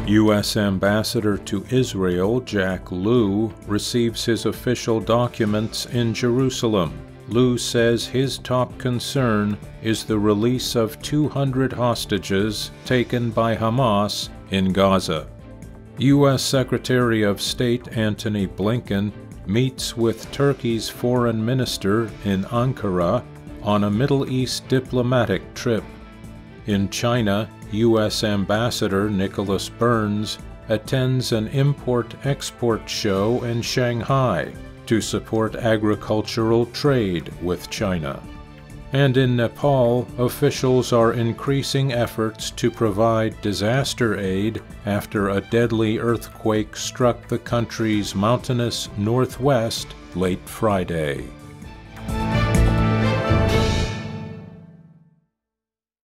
U.S. Ambassador to Israel Jack Lew receives his official documents in Jerusalem. Lew says his top concern is the release of 200 hostages taken by Hamas in Gaza. U.S. Secretary of State Antony Blinken meets with Turkey's foreign minister in Ankara on a Middle East diplomatic trip. In China, U.S. Ambassador Nicholas Burns attends an import-export show in Shanghai to support agricultural trade with China. And in Nepal, officials are increasing efforts to provide disaster aid after a deadly earthquake struck the country's mountainous northwest late Friday.